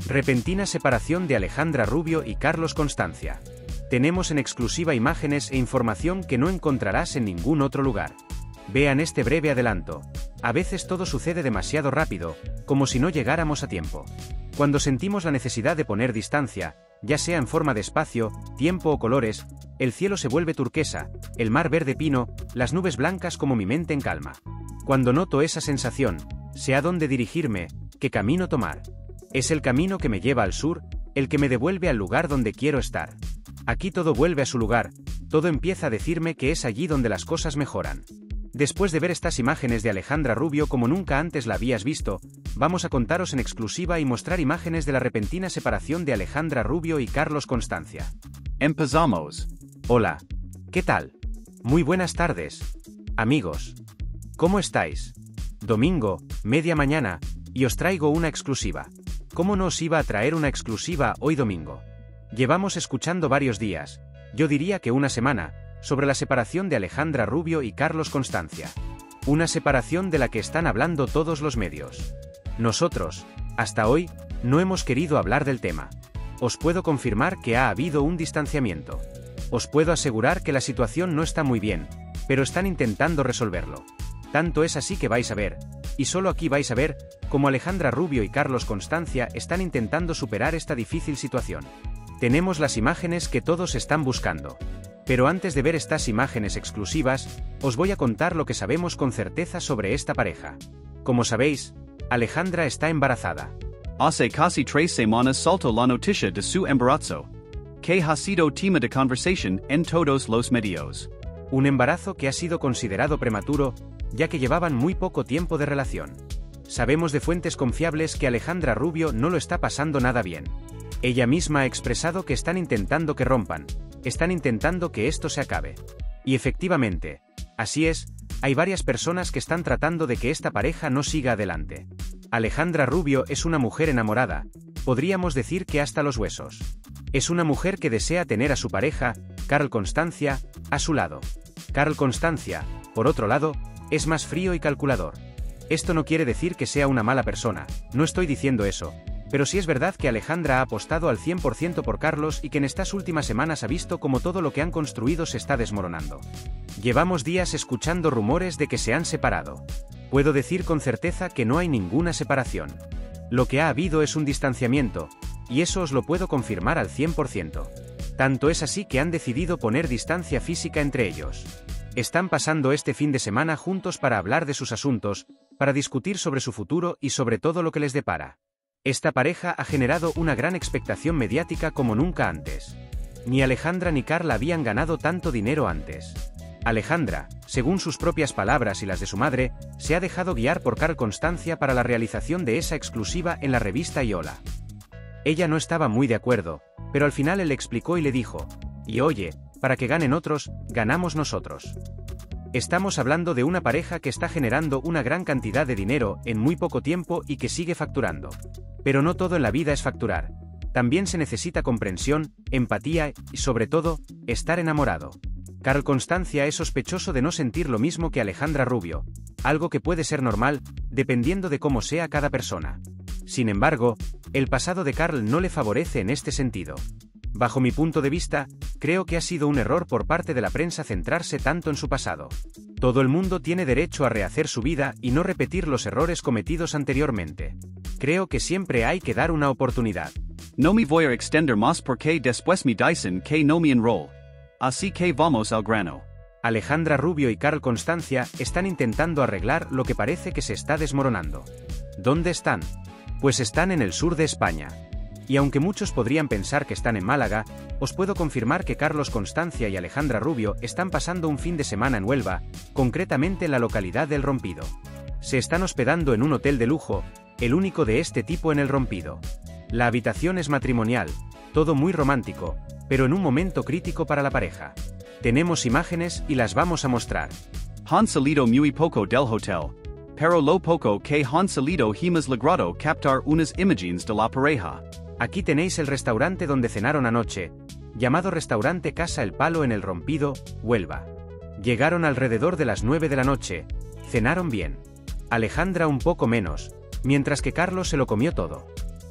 Repentina separación de Alejandra Rubio y Carlos Constancia. Tenemos en exclusiva imágenes e información que no encontrarás en ningún otro lugar. Vean este breve adelanto. A veces todo sucede demasiado rápido, como si no llegáramos a tiempo. Cuando sentimos la necesidad de poner distancia, ya sea en forma de espacio, tiempo o colores, el cielo se vuelve turquesa, el mar verde pino, las nubes blancas como mi mente en calma. Cuando noto esa sensación, sé a dónde dirigirme, qué camino tomar. Es el camino que me lleva al sur, el que me devuelve al lugar donde quiero estar. Aquí todo vuelve a su lugar, todo empieza a decirme que es allí donde las cosas mejoran. Después de ver estas imágenes de Alejandra Rubio como nunca antes la habías visto, vamos a contaros en exclusiva y mostrar imágenes de la repentina separación de Alejandra Rubio y Carlos Constancia. Empezamos. Hola. ¿Qué tal? Muy buenas tardes. Amigos. ¿Cómo estáis? Domingo, media mañana, y os traigo una exclusiva. ¿Cómo no os iba a traer una exclusiva hoy domingo? Llevamos escuchando varios días, yo diría que una semana, sobre la separación de Alejandra Rubio y Carlos Constancia. Una separación de la que están hablando todos los medios. Nosotros, hasta hoy, no hemos querido hablar del tema. Os puedo confirmar que ha habido un distanciamiento. Os puedo asegurar que la situación no está muy bien, pero están intentando resolverlo. Tanto es así que vais a ver, y solo aquí vais a ver, cómo Alejandra Rubio y Carlos Constancia están intentando superar esta difícil situación. Tenemos las imágenes que todos están buscando. Pero antes de ver estas imágenes exclusivas, os voy a contar lo que sabemos con certeza sobre esta pareja. Como sabéis, Alejandra está embarazada. Hace casi 3 semanas saltó la noticia de su embarazo, que ha sido tema de conversación en todos los medios. Un embarazo que ha sido considerado prematuro, ya que llevaban muy poco tiempo de relación. Sabemos de fuentes confiables que Alejandra Rubio no lo está pasando nada bien. Ella misma ha expresado que están intentando que rompan, están intentando que esto se acabe. Y efectivamente, así es, hay varias personas que están tratando de que esta pareja no siga adelante. Alejandra Rubio es una mujer enamorada, podríamos decir que hasta los huesos. Es una mujer que desea tener a su pareja, Carl Constancia, a su lado. Carl Constancia, por otro lado, es más frío y calculador. Esto no quiere decir que sea una mala persona, no estoy diciendo eso, pero sí es verdad que Alejandra ha apostado al 100% por Carlos y que en estas últimas semanas ha visto cómo todo lo que han construido se está desmoronando. Llevamos días escuchando rumores de que se han separado. Puedo decir con certeza que no hay ninguna separación. Lo que ha habido es un distanciamiento, y eso os lo puedo confirmar al 100%. Tanto es así que han decidido poner distancia física entre ellos. Están pasando este fin de semana juntos para hablar de sus asuntos, para discutir sobre su futuro y sobre todo lo que les depara. Esta pareja ha generado una gran expectación mediática como nunca antes. Ni Alejandra ni Carla habían ganado tanto dinero antes. Alejandra, según sus propias palabras y las de su madre, se ha dejado guiar por Carl Constancia para la realización de esa exclusiva en la revista Iola. Ella no estaba muy de acuerdo, pero al final él le explicó y le dijo: y oye, para que ganen otros, ganamos nosotros. Estamos hablando de una pareja que está generando una gran cantidad de dinero en muy poco tiempo y que sigue facturando. Pero no todo en la vida es facturar. También se necesita comprensión, empatía y, sobre todo, estar enamorado. Carl Constancia es sospechoso de no sentir lo mismo que Alejandra Rubio, algo que puede ser normal, dependiendo de cómo sea cada persona. Sin embargo, el pasado de Carl no le favorece en este sentido. Bajo mi punto de vista, creo que ha sido un error por parte de la prensa centrarse tanto en su pasado. Todo el mundo tiene derecho a rehacer su vida y no repetir los errores cometidos anteriormente. Creo que siempre hay que dar una oportunidad. No me voy a extender más porque después me dicen que no me enroll. Así que vamos al grano. Alejandra Rubio y Carl Constancia están intentando arreglar lo que parece que se está desmoronando. ¿Dónde están? Pues están en el sur de España. Y aunque muchos podrían pensar que están en Málaga, os puedo confirmar que Carlos Constancia y Alejandra Rubio están pasando un fin de semana en Huelva, concretamente en la localidad del Rompido. Se están hospedando en un hotel de lujo, el único de este tipo en el Rompido. La habitación es matrimonial, todo muy romántico, pero en un momento crítico para la pareja. Tenemos imágenes y las vamos a mostrar. Han salido muy poco del hotel, pero lo poco que han salido hemos logrado captar unas imágenes de la pareja. Aquí tenéis el restaurante donde cenaron anoche, llamado Restaurante Casa El Palo en el Rompido, Huelva. Llegaron alrededor de las 9 de la noche, cenaron bien. Alejandra un poco menos, mientras que Carlos se lo comió todo.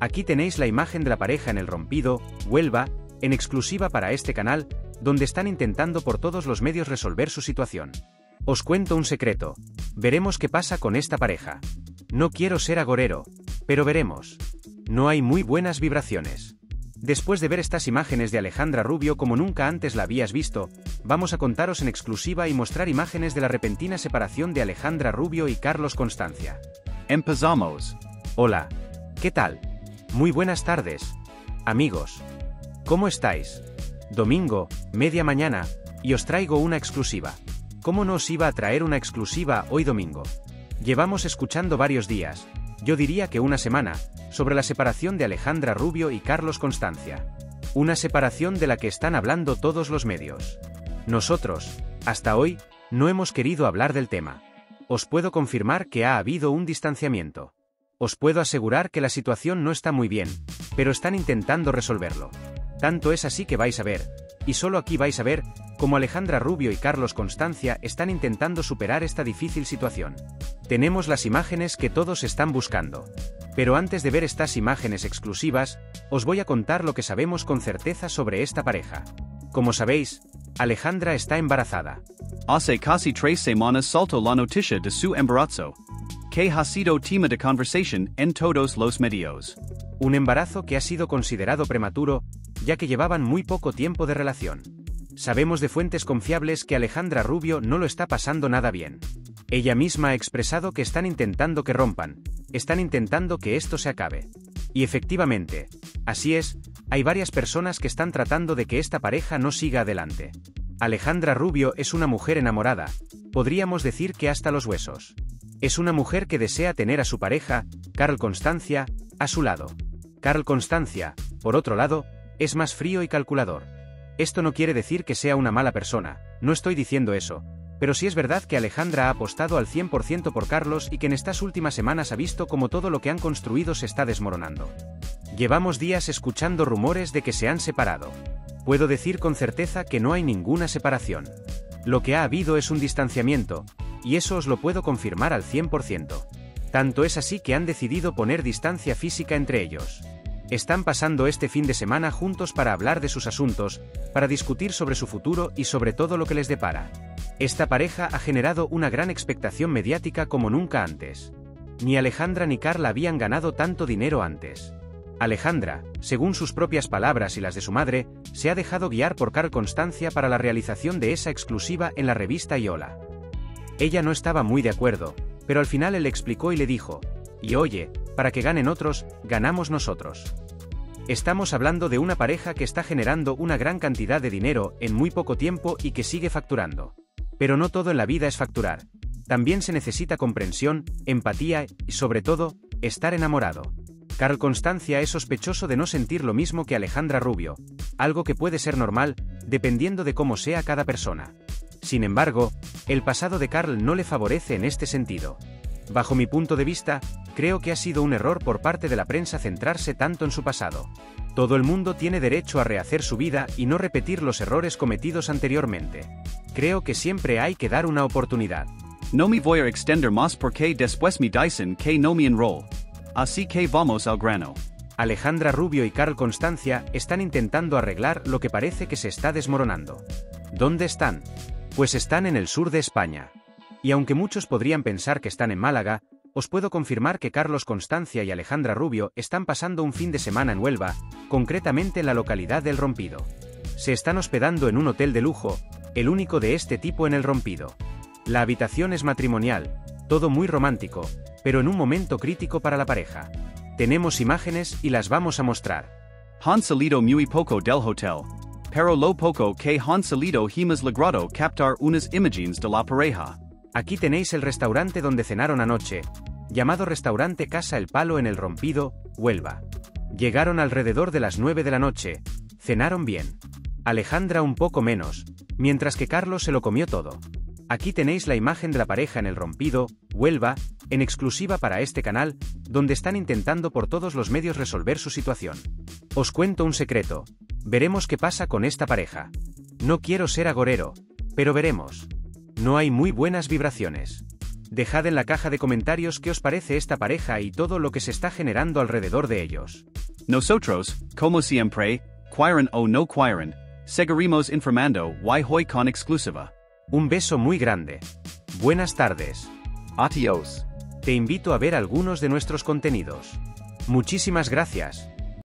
Aquí tenéis la imagen de la pareja en el rompido, Huelva, en exclusiva para este canal, donde están intentando por todos los medios resolver su situación. Os cuento un secreto. Veremos qué pasa con esta pareja. No quiero ser agorero, pero veremos. No hay muy buenas vibraciones. Después de ver estas imágenes de Alejandra Rubio como nunca antes la habías visto, vamos a contaros en exclusiva y mostrar imágenes de la repentina separación de Alejandra Rubio y Carlos Constancia. Empezamos. Hola. ¿Qué tal? Muy buenas tardes. Amigos. ¿Cómo estáis? Domingo, media mañana, y os traigo una exclusiva. ¿Cómo no os iba a traer una exclusiva hoy domingo? Llevamos escuchando varios días, yo diría que una semana, sobre la separación de Alejandra Rubio y Carlos Constancia. Una separación de la que están hablando todos los medios. Nosotros, hasta hoy, no hemos querido hablar del tema. Os puedo confirmar que ha habido un distanciamiento. Os puedo asegurar que la situación no está muy bien, pero están intentando resolverlo. Tanto es así que vais a ver, y solo aquí vais a ver, cómo Alejandra Rubio y Carlos Constancia están intentando superar esta difícil situación. Tenemos las imágenes que todos están buscando. Pero antes de ver estas imágenes exclusivas, os voy a contar lo que sabemos con certeza sobre esta pareja. Como sabéis, Alejandra está embarazada. Hace casi 3 semanas saltó la noticia de su embarazo, que ha sido tema de conversación en todos los medios. Un embarazo que ha sido considerado prematuro, ya que llevaban muy poco tiempo de relación. Sabemos de fuentes confiables que Alejandra Rubio no lo está pasando nada bien. Ella misma ha expresado que están intentando que rompan, están intentando que esto se acabe. Y efectivamente, así es, hay varias personas que están tratando de que esta pareja no siga adelante. Alejandra Rubio es una mujer enamorada, podríamos decir que hasta los huesos. Es una mujer que desea tener a su pareja, Carl Constancia, a su lado. Carl Constancia, por otro lado, es más frío y calculador. Esto no quiere decir que sea una mala persona, no estoy diciendo eso, pero sí es verdad que Alejandra ha apostado al 100% por Carlos y que en estas últimas semanas ha visto cómo todo lo que han construido se está desmoronando. Llevamos días escuchando rumores de que se han separado. Puedo decir con certeza que no hay ninguna separación. Lo que ha habido es un distanciamiento, y eso os lo puedo confirmar al 100%. Tanto es así que han decidido poner distancia física entre ellos. Están pasando este fin de semana juntos para hablar de sus asuntos, para discutir sobre su futuro y sobre todo lo que les depara. Esta pareja ha generado una gran expectación mediática como nunca antes. Ni Alejandra ni Carla habían ganado tanto dinero antes. Alejandra, según sus propias palabras y las de su madre, se ha dejado guiar por Carl Constancia para la realización de esa exclusiva en la revista Iola. Ella no estaba muy de acuerdo, pero al final él le explicó y le dijo: y oye, para que ganen otros, ganamos nosotros. Estamos hablando de una pareja que está generando una gran cantidad de dinero en muy poco tiempo y que sigue facturando. Pero no todo en la vida es facturar. También se necesita comprensión, empatía y, sobre todo, estar enamorado. Carl Constancia es sospechoso de no sentir lo mismo que Alejandra Rubio, algo que puede ser normal, dependiendo de cómo sea cada persona. Sin embargo, el pasado de Carl no le favorece en este sentido. Bajo mi punto de vista, creo que ha sido un error por parte de la prensa centrarse tanto en su pasado. Todo el mundo tiene derecho a rehacer su vida y no repetir los errores cometidos anteriormente. Creo que siempre hay que dar una oportunidad. No me voy a extender más porque después me dicen que no me enroll. Así que vamos al grano. Alejandra Rubio y Carl Constancia están intentando arreglar lo que parece que se está desmoronando. ¿Dónde están? Pues están en el sur de España. Y aunque muchos podrían pensar que están en Málaga, os puedo confirmar que Carlos Constancia y Alejandra Rubio están pasando un fin de semana en Huelva, concretamente en la localidad del Rompido. Se están hospedando en un hotel de lujo, el único de este tipo en el Rompido. La habitación es matrimonial, todo muy romántico, pero en un momento crítico para la pareja. Tenemos imágenes y las vamos a mostrar. Han salido muy poco del hotel, pero lo poco que han salido hemos logrado captar unas imágenes de la pareja. Aquí tenéis el restaurante donde cenaron anoche, llamado Restaurante Casa El Palo en el Rompido, Huelva. Llegaron alrededor de las 9 de la noche, cenaron bien. Alejandra un poco menos, mientras que Carlos se lo comió todo. Aquí tenéis la imagen de la pareja en el Rompido, Huelva, en exclusiva para este canal, donde están intentando por todos los medios resolver su situación. Os cuento un secreto, veremos qué pasa con esta pareja. No quiero ser agorero, pero veremos. No hay muy buenas vibraciones. Dejad en la caja de comentarios qué os parece esta pareja y todo lo que se está generando alrededor de ellos. Nosotros, como siempre, quieren o no quieren, seguiremos informando y hoy con exclusiva. Un beso muy grande. Buenas tardes. Adiós. Te invito a ver algunos de nuestros contenidos. Muchísimas gracias.